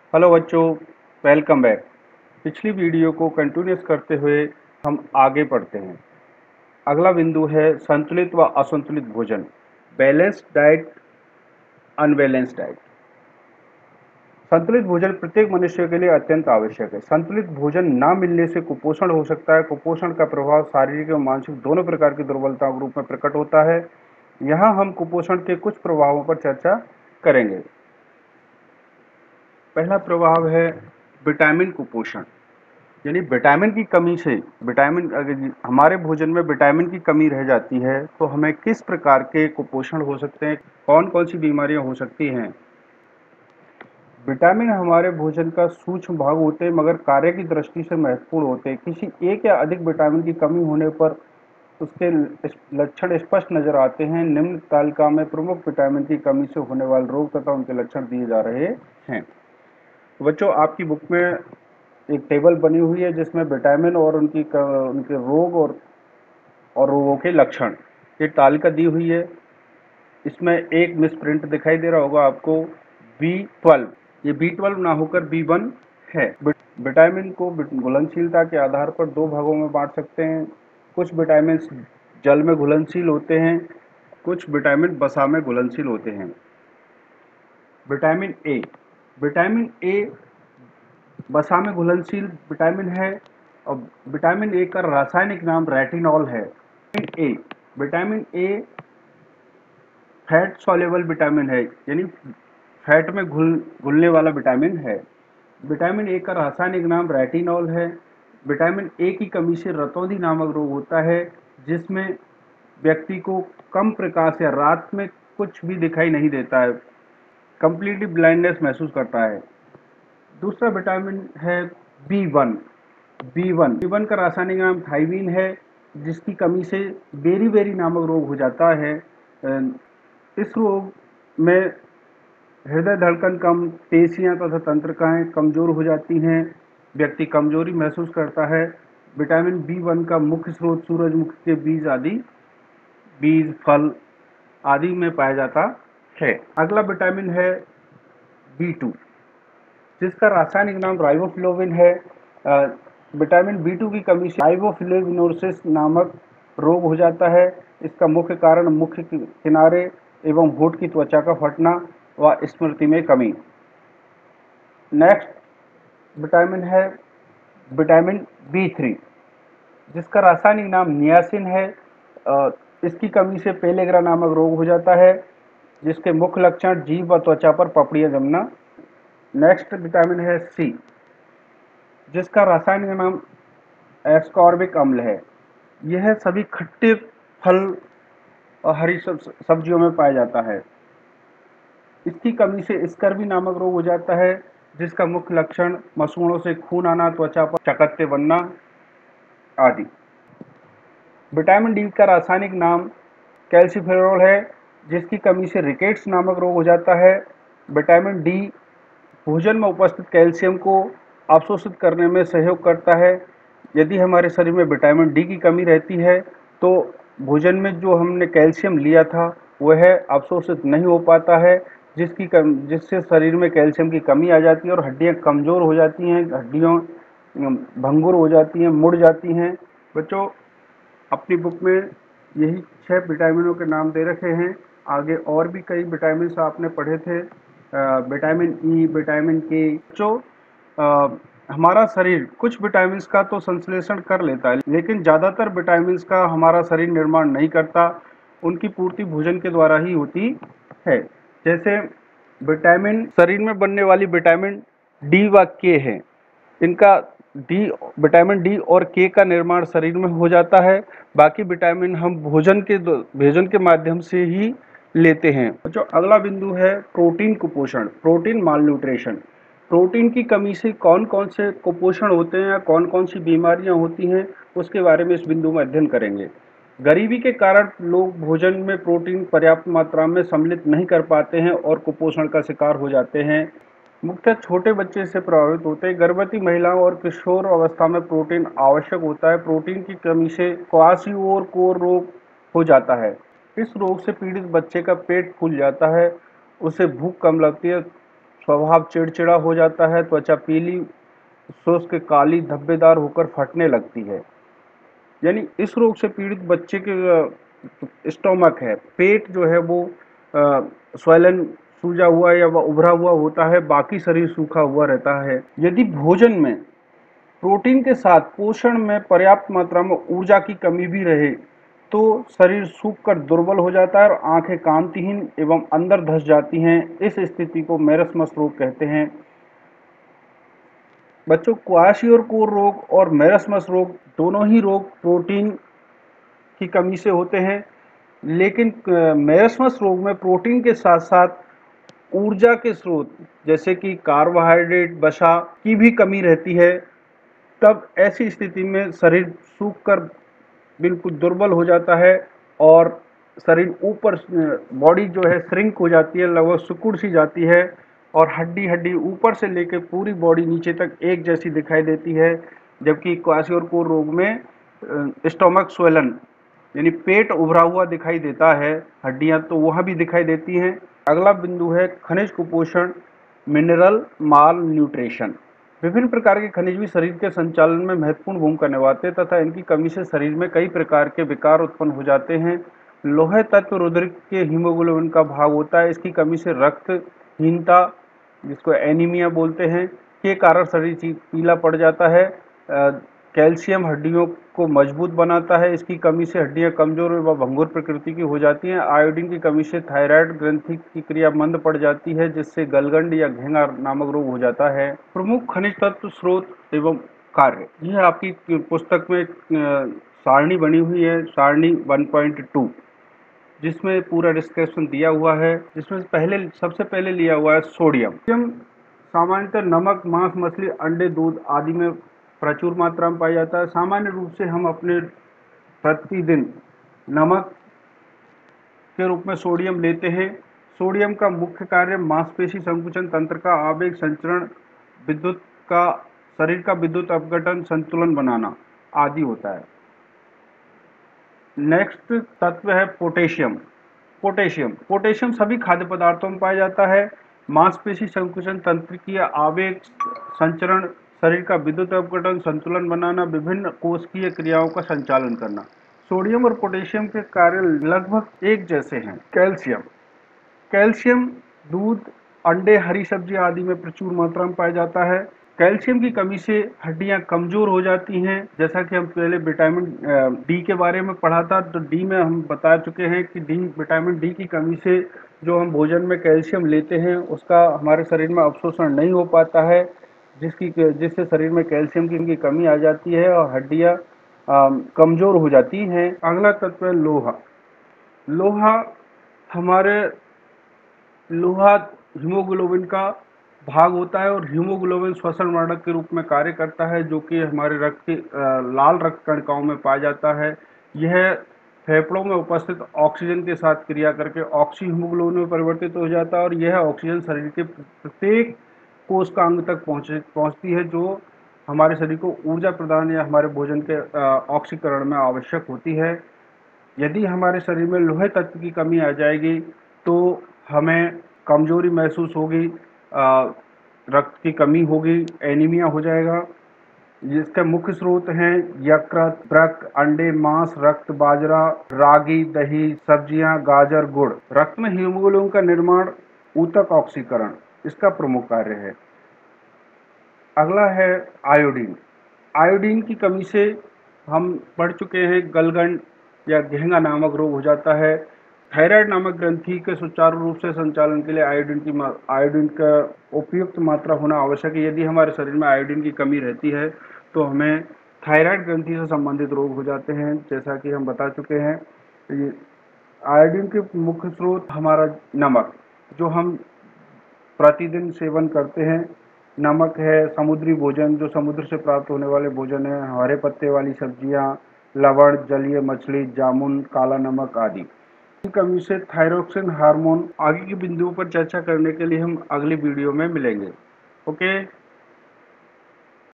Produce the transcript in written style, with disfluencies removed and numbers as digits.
Hello बच्चों, welcome back. पिछली video को कंटिन्यूस करते हुए हम आगे बढ़ते हैं। अगला बिंदु है संतुलित व असंतुलित भोजन, बैलेंस्ड डाइट, अनबैलेंस्ड डाइट। संतुलित भोजन प्रत्येक मनुष्य के लिए अत्यंत आवश्यक है। संतुलित भोजन ना मिलने से कुपोषण हो सकता है। कुपोषण का प्रभाव शारीरिक एवं मानसिक दोनों प्रकार की दुर्बलताओं के रूप में प्रकट होता है। यहाँ हम कुपोषण के कुछ प्रभावों पर चर्चा करेंगे। पहला प्रभाव है विटामिन कुपोषण, यानी विटामिन की कमी से विटामिन अगर हमारे भोजन में विटामिन की कमी रह जाती है तो हमें किस प्रकार के कुपोषण हो सकते हैं, कौन कौन सी बीमारियां हो सकती हैं। विटामिन हमारे भोजन का सूक्ष्म भाग होते हैं मगर कार्य की दृष्टि से महत्वपूर्ण होते हैं। किसी एक या अधिक विटामिन की कमी होने पर उसके लक्षण स्पष्ट नजर आते हैं। निम्न तालिका में प्रमुख विटामिन की कमी से होने वाले रोग तथा उनके लक्षण दिए जा रहे हैं। बच्चों, आपकी बुक में एक टेबल बनी हुई है जिसमें विटामिन और उनके रोग और रोगों के लक्षण, ये तालिका दी हुई है। इसमें एक मिस प्रिंट दिखाई दे रहा होगा आपको, B12। ये B12 ना होकर B1 है। विटामिन को घुलनशीलता के आधार पर दो भागों में बांट सकते हैं। कुछ विटामिन जल में घुलनशील होते हैं, कुछ विटामिन वसा में घुलनशील होते हैं। विटामिन ए वसा में घुलनशील विटामिन है और विटामिन ए का रासायनिक नाम रेटिनॉल है। Vitamin A fat soluble vitamin है, यानी फैट में घुलने वाला विटामिन है। विटामिन ए का रासायनिक नाम रेटिनॉल है। विटामिन ए की कमी से रतौंधी नामक रोग होता है, जिसमें व्यक्ति को कम प्रकाश या रात में कुछ भी दिखाई नहीं देता है, कंप्लीटली ब्लाइंडनेस महसूस करता है। दूसरा विटामिन है बी वन का रासायनिक नाम थाइवीन है, जिसकी कमी से बेरी नामक रोग हो जाता है। इस रोग में हृदय धड़कन कम, पेशियां तथा तंत्रिकाएं कमजोर हो जाती हैं, व्यक्ति कमजोरी महसूस करता है। विटामिन B1 का मुख्य स्रोत सूरजमुखी के बीज, फल आदि में पाया जाता है। अगला विटामिन है B2, जिसका रासायनिक नाम राइबोफ्लेविन है। विटामिन B2 की कमी से राइबोफ्लेविनोसिस नामक रोग हो जाता है। इसका मुख्य कारण मुख्य किनारे एवं होंठ की त्वचा का फटना व स्मृति में कमी। नेक्स्ट विटामिन है विटामिन B3, जिसका रासायनिक नाम नियासिन है। इसकी कमी से पेलेग्रा नामक रोग हो जाता है, जिसके मुख्य लक्षण जीभ व त्वचा पर पपड़ियां जमना। नेक्स्ट विटामिन है C, जिसका रासायनिक नाम एस्कॉर्बिक अम्ल है। यह सभी खट्टे फल और हरी सब्जियों में पाया जाता है। इसकी कमी से स्कर्वी नामक रोग हो जाता है, जिसका मुख्य लक्षण मसूड़ों से खून आना, त्वचा पर चकत्ते बनना आदि। विटामिन डी का रासायनिक नाम कैल्सिफेरॉल है, जिसकी कमी से रिकेट्स नामक रोग हो जाता है। विटामिन डी भोजन में उपस्थित कैल्शियम को अवशोषित करने में सहयोग करता है। यदि हमारे शरीर में विटामिन डी की कमी रहती है तो भोजन में जो हमने कैल्शियम लिया था वह अवशोषित नहीं हो पाता है, जिससे शरीर में कैल्शियम की कमी आ जाती है और हड्डियां कमज़ोर हो जाती हैं, हड्डियां भंगुर हो जाती हैं, मुड़ जाती हैं। बच्चों, अपनी बुक में यही 6 विटामिनों के नाम दे रखे हैं। आगे और भी कई विटामिन आपने पढ़े थे, विटामिन ई, विटामिन के। जो हमारा शरीर कुछ विटामिन का तो संश्लेषण कर लेता है, लेकिन ज़्यादातर विटामिन का हमारा शरीर निर्माण नहीं करता। उनकी पूर्ति भोजन के द्वारा ही होती है। जैसे विटामिन, शरीर में बनने वाली विटामिन डी व के हैं, इनका विटामिन डी और के का निर्माण शरीर में हो जाता है। बाकी विटामिन हम भोजन के माध्यम से ही लेते हैं। जो अगला बिंदु है प्रोटीन कुपोषण, प्रोटीन मालन्यूट्रिशन। प्रोटीन की कमी से कौन कौन से कुपोषण होते हैं या कौन कौन सी बीमारियां होती हैं, उसके बारे में इस बिंदु में अध्ययन करेंगे। गरीबी के कारण लोग भोजन में प्रोटीन पर्याप्त मात्रा में सम्मिलित नहीं कर पाते हैं और कुपोषण का शिकार हो जाते हैं। मुख्यतः छोटे बच्चे से प्रभावित होते हैं। गर्भवती महिलाओं और किशोर अवस्था में प्रोटीन आवश्यक होता है। प्रोटीन की कमी से क्वाशियोर रोग हो जाता है। इस रोग से पीड़ित बच्चे का पेट फूल जाता है, उसे भूख कम लगती है, स्वभाव चिड़चिड़ा हो जाता है, त्वचा पीली, शुष्क, काली, धब्बेदार होकर फटने लगती है। यानी इस रोग से पीड़ित बच्चे के स्टोमक है, पेट जो है वो स्वैलन, सूजा हुआ या उभरा हुआ होता है, बाकी शरीर सूखा हुआ रहता है। यदि भोजन में प्रोटीन के साथ पोषण में पर्याप्त मात्रा में ऊर्जा की कमी भी रहे तो शरीर सूख कर दुर्बल हो जाता है और आंखें कांतिहीन एवं अंदर धंस जाती हैं। इस स्थिति को मेरस्मस रोग कहते हैं। बच्चों, क्वाशियोर रोग और मेरस्मस रोग दोनों ही रोग प्रोटीन की कमी से होते हैं, लेकिन मेरस्मस रोग में प्रोटीन के साथ साथ ऊर्जा के स्रोत जैसे कि कार्बोहाइड्रेट, वसा की भी कमी रहती है। तब ऐसी स्थिति में शरीर सूख कर बिल्कुल दुर्बल हो जाता है और शरीर ऊपर, बॉडी जो है श्रिंक हो जाती है, लगभग सिकुड़ सी जाती है और हड्डी हड्डी ऊपर से लेकर पूरी बॉडी नीचे तक एक जैसी दिखाई देती है। जबकि क्वाशियोर रोग में स्टोमक स्वेलन यानी पेट उभरा हुआ दिखाई देता है, हड्डियां तो वहां भी दिखाई देती हैं। अगला बिंदु है खनिज कुपोषण, मिनरल माल न्यूट्रिशन। विभिन्न प्रकार के खनिज भी शरीर के संचालन में महत्वपूर्ण भूमिका निभाते हैं तथा इनकी कमी से शरीर में कई प्रकार के विकार उत्पन्न हो जाते हैं। लोहे तत्व रुधिर के हीमोग्लोबिन का भाग होता है। इसकी कमी से रक्तहीनता, जिसको एनीमिया बोलते हैं, के कारण शरीर पीला पड़ जाता है। कैल्शियम हड्डियों को मजबूत बनाता है। इसकी कमी से हड्डियां कमजोर व भंगुर प्रकृति की हो जाती हैं। आयोडीन की कमी से थायराइड ग्रंथि की क्रिया मंद पड़ जाती है, जिससे गलगंड या घेंगा नामक रोग हो जाता है। प्रमुख खनिज तत्व, स्रोत एवं कार्य, यह आपकी पुस्तक में सारणी बनी हुई है, सारणी 1.2, जिसमें पूरा डिस्क्रिप्शन दिया हुआ है। जिसमें सबसे पहले लिया हुआ है सोडियम। सोडियम सामान्यतः नमक, मांस, मछली, अंडे, दूध आदि में प्रचुर मात्रा में पाया जाता है। सामान्य रूप से हम अपने प्रतिदिन नमक के रूप में सोडियम लेते हैं। सोडियम का मुख्य कार्य मांसपेशी संकुचन तंत्र का आवेग संचरण, विद्युत का शरीर का विद्युत अपघटन, संतुलन बनाना आदि होता है। नेक्स्ट तत्व है पोटेशियम। पोटेशियम सभी खाद्य पदार्थों में पाया जाता है। मांसपेशी संकुचन तंत्र की आवेग संचरण, शरीर का विद्युत अपघटन, संतुलन बनाना, विभिन्न कोशिकीय क्रियाओं का संचालन करना। सोडियम और पोटेशियम के कार्य लगभग एक जैसे हैं। कैल्शियम दूध, अंडे, हरी सब्जी आदि में प्रचुर मात्रा में पाया जाता है। कैल्शियम की कमी से हड्डियां कमजोर हो जाती हैं। जैसा कि हम पहले विटामिन डी के बारे में पढ़ा था, तो डी में हम बता चुके हैं कि विटामिन डी की कमी से जो हम भोजन में कैल्शियम लेते हैं उसका हमारे शरीर में अवशोषण नहीं हो पाता है, जिससे शरीर में कैल्शियम की कमी आ जाती है और हड्डियां कमजोर हो जाती हैं। अगला तत्व है लोहा हीमोग्लोबिन का भाग होता है और हीमोग्लोबिन श्वसन वर्धक के रूप में कार्य करता है, जो कि हमारे रक्त के लाल रक्त कणिकाओं में पाया जाता है। यह फेफड़ों में उपस्थित ऑक्सीजन के साथ क्रिया करके ऑक्सी हीमोग्लोबिन में परिवर्तित हो जाता है और यह ऑक्सीजन शरीर के प्रत्येक कोश का अंग तक पहुंचती है, जो हमारे शरीर को ऊर्जा प्रदान या हमारे भोजन के ऑक्सीकरण में आवश्यक होती है। यदि हमारे शरीर में लोहे तत्व की कमी आ जाएगी तो हमें कमजोरी महसूस होगी, रक्त की कमी होगी, एनीमिया हो जाएगा। जिसके मुख्य स्रोत हैं यकृत, वृक्क, अंडे, मांस, रक्त, बाजरा, रागी, दही, सब्जियां, गाजर, गुड़। रक्त में हीमोग्लोबिन का निर्माण, ऊतक ऑक्सीकरण इसका प्रमुख कार्य है। अगला है आयोडीन। आयोडीन की कमी से हम पढ़ चुके हैं गलगंड या घेंगा नामक रोग हो जाता है। थायराइड नामक ग्रंथि के सुचारू रूप से संचालन के लिए आयोडीन का उपयुक्त मात्रा होना आवश्यक है। यदि हमारे शरीर में आयोडीन की कमी रहती है तो हमें थायराइड ग्रंथि से संबंधित रोग हो जाते हैं, जैसा कि हम बता चुके हैं। आयोडीन के मुख्य स्रोत हमारा नमक, जो हम प्रतिदिन सेवन करते हैं। नमक है, समुद्री भोजन, जो समुद्र से प्राप्त होने वाले भोजन है, हरे पत्ते वाली सब्जियां, लवण, जलीय मछली, जामुन, काला नमक आदि। कमी से थायरोक्सिन हार्मोन। आगे के बिंदुओं पर चर्चा करने के लिए हम अगली वीडियो में मिलेंगे। ओके।